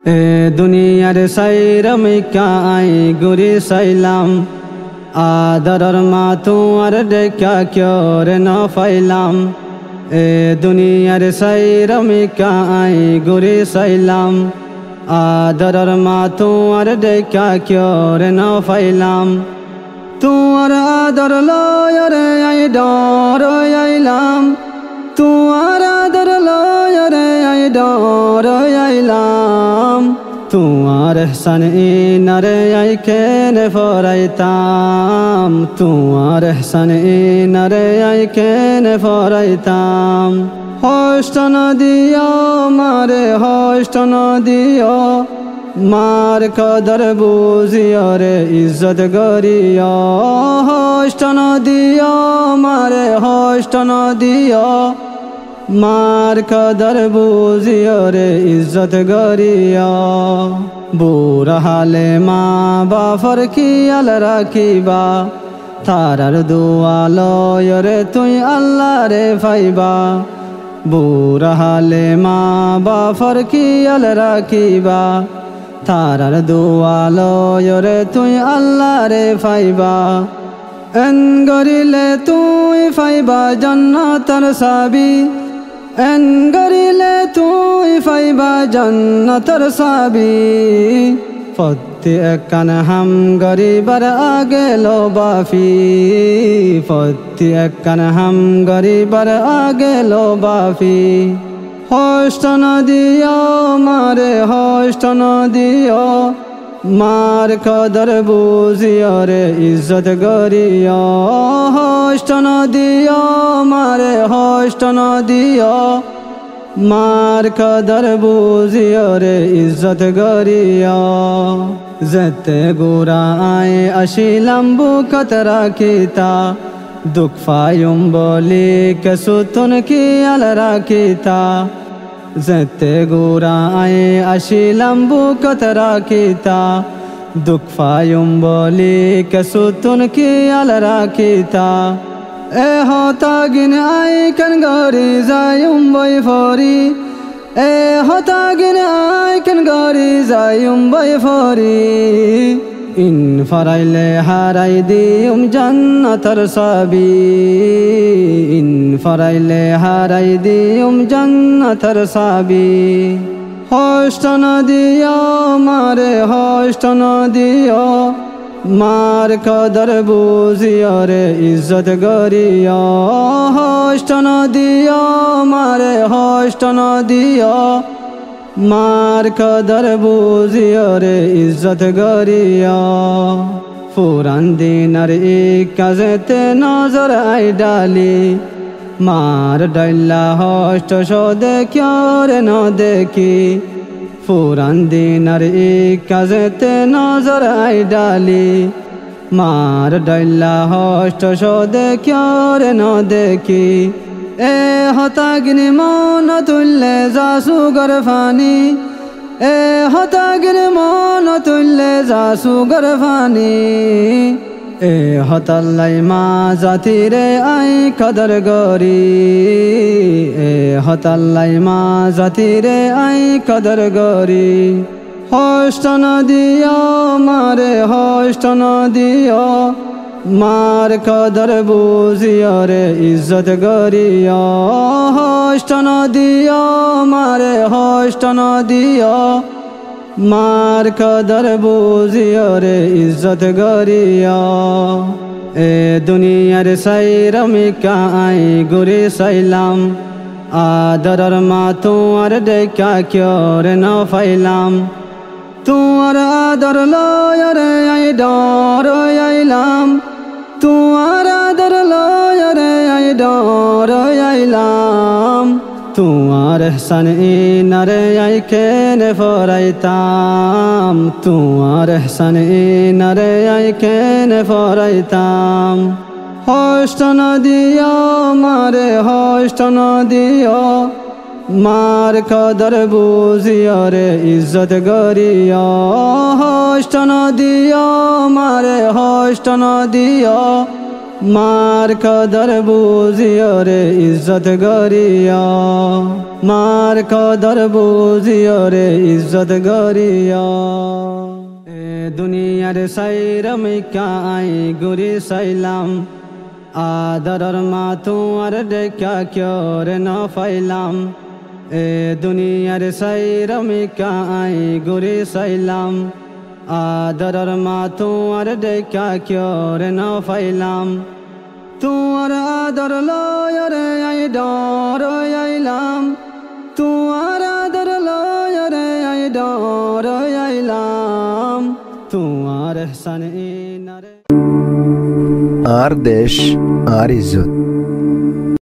এ দুনিয়ার সাইরমিকাই গুরি সাইলাম আদরর মা তোমার দেখা ক্যরে ন ফাইলাম। এ দুনিয়ার সাইরমিকাই গুরি সাইলাম আদরর মা তোমার দেখা ক্যরে ন ফাইলাম। তোমার আদর লয়রে আই ডর আইলাম, তোমার আদর লয়রে আই ডর আইলাম। তোমার এহসান ইনারে আই কেনে ফরাইতাম, তোমার এহসান ইনারে আই কেনে ফরাইতাম। হষ্ট নদিও মারে হষ্ট নদিও, মার কদর বুঝিও রে ইজ্জত গরিও। হষ্ট নদিও মারে হষ্ট নদিও, মার কদর বুঝিও রে ইজ্জত গরিও। বুড়া হালে মা বাফর খিয়াল রাখিবা, তারার দোয়া লয় রে তুই আল্লাহ রে ফাইবা। বুড়া হালে মা বাফর খিয়াল রাখিবা, তারার দোয়া লয় রে তুই আল্লাহ রে ফাইবা। এন গরিলে তুই ফাইবা জান্নাতের চাবি, এন গরিলে তুই ফাইবা জান্নাতের চাবি। প্রত্যেক কান হাম গরিবার আগে লো বাফি, প্রত্যেক কান হাম গরিবার আগে লো বাফি। হষ্ট নদিও মারে হষ্ট নদিও, মার কদর বুঝিও রে ইজ্জত গরিও। হষ্ট নদিও মারে হষ্ট নদিও, মার কদর বুঝিও রে ইজ্জত গরিও। যেতে গোরা আয় আসিলাম বুকত রাখিতা, দুঃখ ফায়ুম বলি কেসুতুন খিয়াল রাখিতা। যেতে গোরা আয় আসিলাম বুকত রাখিতা, দুঃখ ফায়ুম বলি কেসুতুন খিয়াল রাখিতা। এ হতাগিন আই কেন গরি যায়ুম বই ফরি, এ হতাগিন আই কেন গরি যায়ুম বই ফরি। ইন ফরাইলে হারাই দিউম জান্নাতের চাবি, ইন ফরাইলে হারাই দিউম জান্নাতের চাবি। হষ্ট নদিও মারে হষ্ট নদিও, মার কদর বুঝিও রে ইজ্জত গরিও। হষ্ট নদিও মারে হষ্ট নদিও, মার কদর বুঝিও রে ইজ্জত গরিও। পুরান দিনার এক কাজেতে নজর আই ডালি, মার ডাইলা হষ্ট সো দেখিও রে ন দেখি। পুরান দিনার এক কাজেতে নজর আই ডালি, মার ডাইলা হষ্ট সো দেখিও রে ন দেখি। এ হতাগিনি মন তুললে যাসু গরফানি, এ হতাগিনি মন তুললে যাসু গরফানি। এ হতাল্লাই মা জাতিরে আই কদর গরি, এ হতাল্লাই মা জাতিরে আই কদর গরি। হষ্ট নদিও মারে হষ্ট নদিও, মার কদর বুঝিও রে ইজ্জত গরিও। হষ্ট নদিও মারে হষ্ট নদিও, মার কদর বুঝিও রে ইজ্জত গরিও। এ দুনিয়ার সাইরমিকাই গুরি সাইলাম আদরর মা তোমার দেখা ক্যরে ন ফাইলাম। তোমার আদর লয়রে আই ডর আইলাম, তোমার আদর লয়রে আই ডর আইলাম। তোমার এহসান ইনারে আই কেনে ফরাইতাম, তোমার এহসান ইনারে আই কেনে ফরাইতাম। হষ্ট নদিও মারে হষ্ট নদিও, মার কদর বুঝিও রে ইজ্জত গরিও। হষ্ট নদিও মারে হষ্ট নদিও, মার কদর বুঝিও রে ইজ্জত গরিয়া মার কদর বুঝিও রে ইজ্জত গরিয়া এ দুনিয়ার সাইরম কাই গুরি সাইলাম আদরর মা তোমার দেখা ক্যরে ন ফাইলাম এ দুনিয়ার সাইরম কাই গুরি সাইলাম আদরর মা তোমার দেখা ক্যরে ন ফাইলাম তোমার আদর লয় রে আই ডর আইলাম তোমার আদর লয় রে আই ডর আইলাম তোমার এহসান ইনারে আর দেশ আর ইজ্জত।